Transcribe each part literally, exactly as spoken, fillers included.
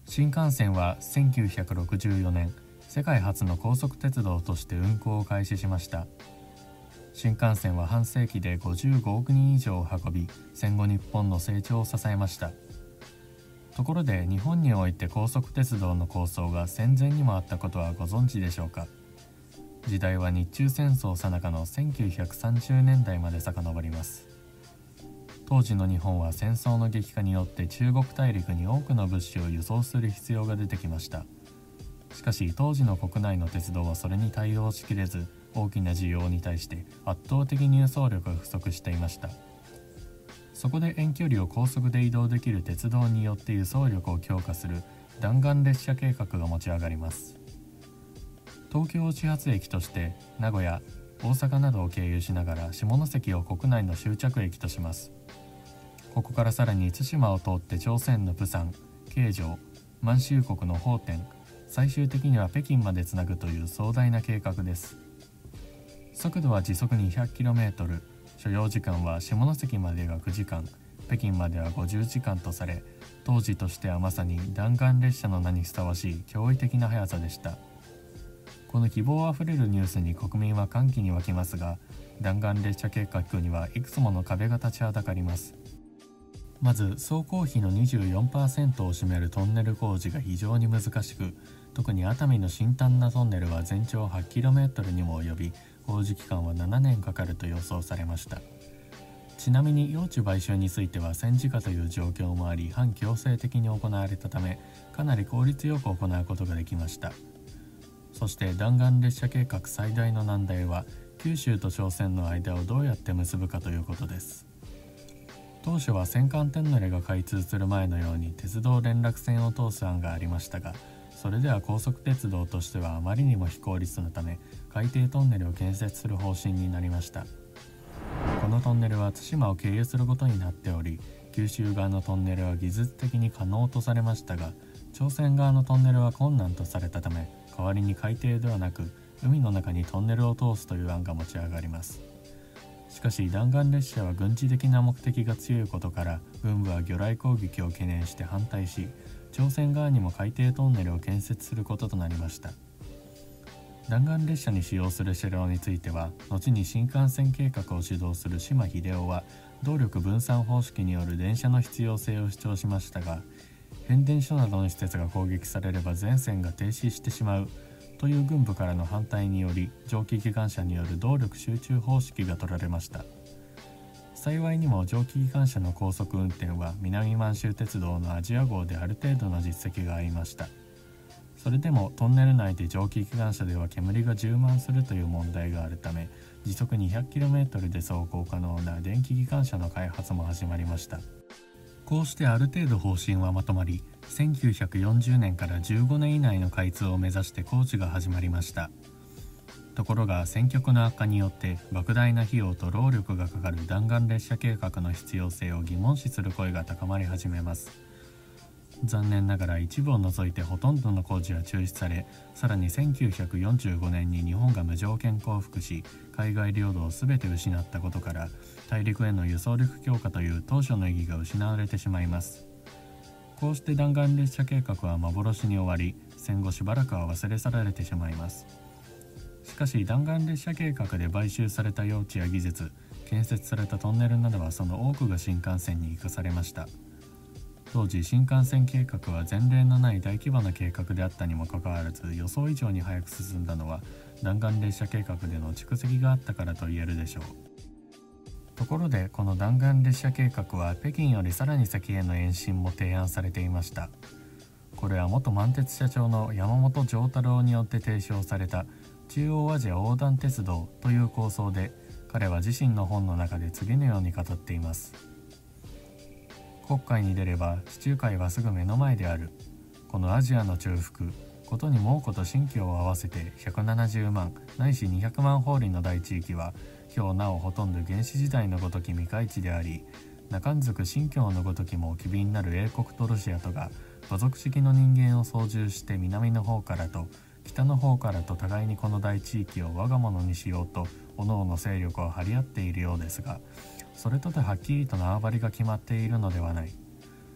新幹線はせんきゅうひゃくろくじゅうよねん、世界初の高速鉄道として運行を開始しました。新幹線は半世紀でごじゅうごおくにん以上を運び、戦後日本の成長を支えました。ところで日本において高速鉄道の構想が戦前にもあったことはご存知でしょうか。時代は日中戦争最中のせんきゅうひゃくさんじゅうねんだいまで遡ります。当時の日本は戦争の激化によって中国大陸に多くの物資を輸送する必要が出てきました。しかし当時の国内の鉄道はそれに対応しきれず、大きな需要に対して圧倒的に輸送力が不足していました。そこで遠距離を高速で移動できる鉄道によって輸送力を強化する弾丸列車計画が持ち上がります。東京を始発駅として名古屋、大阪などを経由しながら下関を国内の終着駅とします。ここからさらに対馬を通って朝鮮の釜山、慶城、満州国の奉天、最終的には北京までつなぐという壮大な計画です。速度は時速 にひゃくキロメートル、所要時間は下関までがくじかん、北京まではごじゅうじかんとされ、当時としてはまさに弾丸列車の名にふさわしい驚異的な速さでした。この希望あふれるニュースに国民は歓喜に沸きますが、弾丸列車計画にはいくつもの壁が立ちはだかります。まず総工費の にじゅうよんパーセント を占めるトンネル工事が非常に難しく、特に熱海の新丹那トンネルは全長 はちキロメートル にも及び、工事期間はななねんかかると予想されました。ちなみに用地買収については戦時下という状況もあり、反強制的に行われたため、かなり効率よく行うことができました。そして弾丸列車計画最大の難題は、九州と朝鮮の間をどうやって結ぶかということです。当初は戦艦天乗が開通する前のように鉄道連絡線を通す案がありましたが、それでは高速鉄道としてはあまりにも非効率のため、海底トンネルを建設する方針になりました。このトンネルは対馬を経由することになっており、九州側のトンネルは技術的に可能とされましたが、朝鮮側のトンネルは困難とされたため、代わりに海底ではなく海の中にトンネルを通すという案が持ち上がります。しかし弾丸列車は軍事的な目的が強いことから、軍部は魚雷攻撃を懸念して反対し、朝鮮側にも海底トンネルを建設することとなりました。弾丸列車に使用する車両については、後に新幹線計画を主導する島秀夫は動力分散方式による電車の必要性を主張しましたが、変電所などの施設が攻撃されれば全線が停止してしまうという軍部からの反対により、蒸気機関車による動力集中方式が取られました。幸いにも蒸気機関車の高速運転は南満州鉄道のアジア号である程度の実績がありました。それでもトンネル内で蒸気機関車では煙が充満するという問題があるため、時速 にひゃくキロメートル で走行可能な電気機関車の開発も始まりました。こうしてある程度方針はまとまり、せんきゅうひゃくよんじゅうねんからじゅうごねん以内の開通を目指して工事が始まりました。ところが戦局の悪化によって莫大な費用と労力がかかる弾丸列車計画の必要性を疑問視する声が高まり始めます。残念ながら一部を除いてほとんどの工事は中止され、さらにせんきゅうひゃくよんじゅうごねんに日本が無条件降伏し、海外領土を全て失ったことから、大陸への輸送力強化という当初の意義が失われてしまいます。こうして弾丸列車計画は幻に終わり、戦後しばらくは忘れ去られてしまいます。しかし弾丸列車計画で買収された用地や技術、建設されたトンネルなどはその多くが新幹線に生かされました。当時新幹線計画は前例のない大規模な計画であったにもかかわらず、予想以上に早く進んだのは弾丸列車計画での蓄積があったからと言えるでしょう。ところでこの弾丸列車計画は北京よりさらに先への延伸も提案されていました。これは元満鉄社長の山本丈太郎によって提唱された中央アジア横断鉄道という構想で、彼は自身の本の中で次のように語っています。国会に出れば地中海はすぐ目の前である。このアジアの中腹、ことに猛虎と新疆を合わせてひゃくななじゅうまんないしにひゃくまん法里の大地域は、今日なおほとんど原始時代のごとき未開地であり、中んずく新疆のごときも機敏なる英国とロシアとが土属式の人間を操縦して南の方からと北の方からと互いにこの大地域を我が物にしようと各々勢力を張り合っているようですが、それとてはっきりと縄張りが決まっているのではない。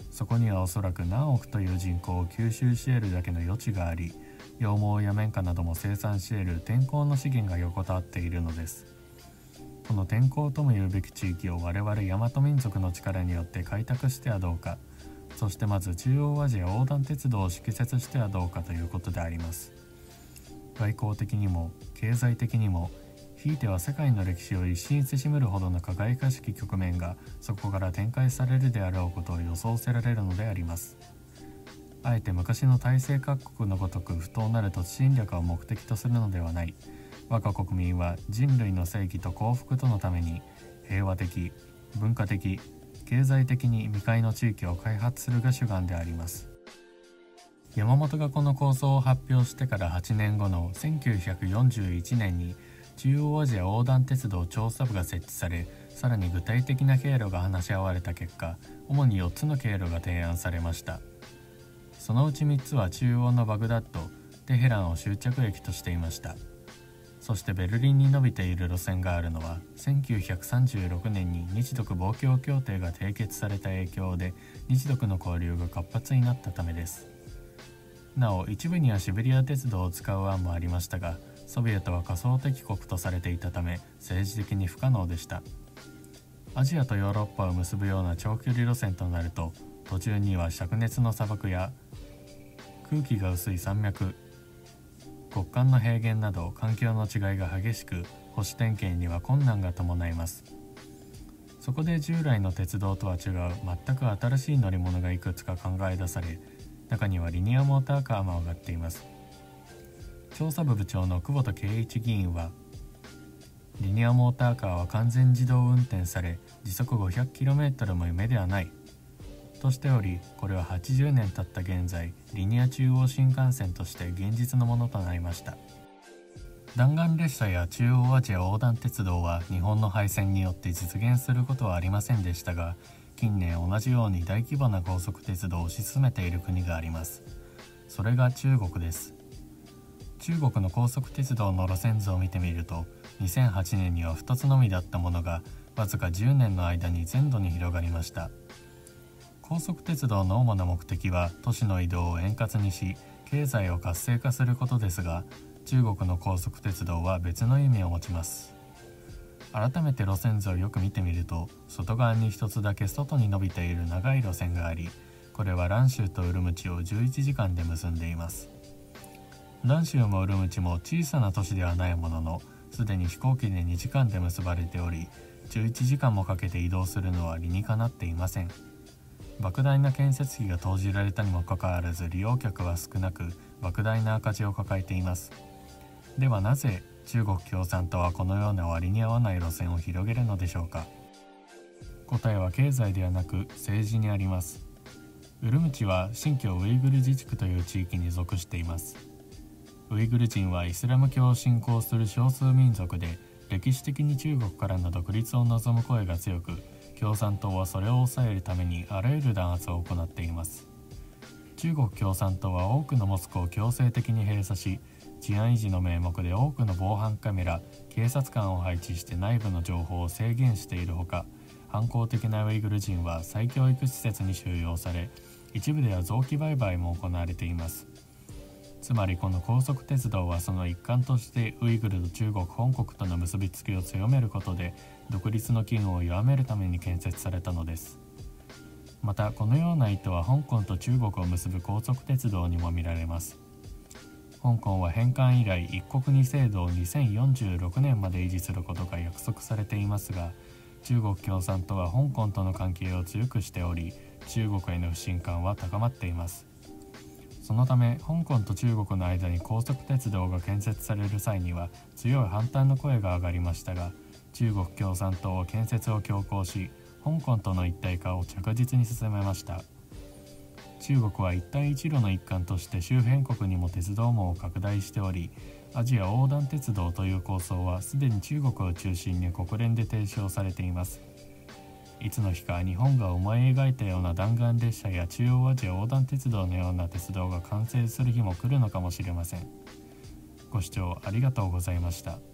そこにはおそらく何億という人口を吸収し得るだけの余地があり、羊毛や綿花なども生産し得る天候の資源が横たわっているのです。この天候ともいうべき地域を我々大和民族の力によって開拓してはどうか、そしてまず中央アジア横断鉄道を敷設してはどうかということであります。外交的にも経済的にも、ひいては世界の歴史を一新せしむるほどの輝かしき局面がそこから展開されるであろうことを予想せられるのであります。あえて昔の大西各国のごとく不当なる土地侵略を目的とするのではない。我が国民は人類の正義と幸福とのために平和的、文化的、経済的に未開の地域を開発するが主眼であります。山本がこの構想を発表してからはちねんごのせんきゅうひゃくよんじゅういちねんに中央アジア横断鉄道調査部が設置され、さらに具体的な経路が話し合われた結果、主によっつの経路が提案されました。そのうちみっつは中央のバグダッド、テヘランを終着駅としていました。そしてベルリンに伸びている路線があるのはせんきゅうひゃくさんじゅうろくねんに日独防共協定が締結された影響で、日独の交流が活発になったためです。なお一部にはシベリア鉄道を使う案もありましたが、ソビエトは仮想敵国とされていたため政治的に不可能でした。アジアとヨーロッパを結ぶような長距離路線となると、途中には灼熱の砂漠や空気が薄い山脈、極寒の平原など環境の違いが激しく、保守点検には困難が伴います。そこで従来の鉄道とは違う全く新しい乗り物がいくつか考え出され、中にはリニアモーターカーも上がっています。調査部部長の久保田圭一議員は、リニアモーターカーは完全自動運転され時速 ごひゃくキロメートル も夢ではないとしており、これははちじゅうねん経った現在、リニア中央新幹線として現実のものとなりました。弾丸列車や中央アジア横断鉄道は日本の廃線によって実現することはありませんでしたが、近年同じように大規模な高速鉄道を推し進めている国があります。それが中国です。中国の高速鉄道の路線図を見てみると、にせんはちねんにはふたつのみだったものがわずかじゅうねんの間に全土に広がりました。高速鉄道の主な目的は都市の移動を円滑にし、経済を活性化することですが、中国の高速鉄道は別の意味を持ちます。改めて路線図をよく見てみると、外側に一つだけ外に伸びている長い路線があり、これは蘭州とウルムチをじゅういちじかんで結んでいます。蘭州もウルムチも小さな都市ではないものの、すでに飛行機でにじかんで結ばれており、じゅういちじかんもかけて移動するのは理にかなっていません。莫大な建設費が投じられたにもかかわらず利用客は少なく、莫大な赤字を抱えています。ではなぜ中国共産党はこのような割に合わない路線を広げるのでしょうか。答えは経済ではなく政治にあります。ウルムチは新疆ウイグル自治区という地域に属しています。ウイグル人はイスラム教を信仰する少数民族で、歴史的に中国からの独立を望む声が強く、共産党はそれを抑えるためにあらゆる弾圧を行っています。中国共産党は多くのモスクを強制的に閉鎖し、治安維持の名目で多くの防犯カメラ、警察官を配置して内部の情報を制限しているほか、反抗的なウイグル人は再教育施設に収容され、一部では臓器売買も行われています。つまりこの高速鉄道はその一環としてウイグルと中国本国との結びつきを強めることで、独立の機運を弱めるために建設されたのです。またこのような意図は香港と中国を結ぶ高速鉄道にも見られます。香港は返還以来一国二制度をにせんよんじゅうろくねんまで維持することが約束されていますが、中国共産党は香港との関係を強くしており、中国への不信感は高まっています。そのため香港と中国の間に高速鉄道が建設される際には強い反対の声が上がりましたが、中国共産党は建設を強行し、香港との一体化を着実に進めました。中国は一帯一路の一環として周辺国にも鉄道網を拡大しており、アジア横断鉄道という構想はすでに中国を中心に国連で提唱されています。いつの日か日本が思い描いたような弾丸列車や中央アジア横断鉄道のような鉄道が完成する日も来るのかもしれません。ご視聴ありがとうございました。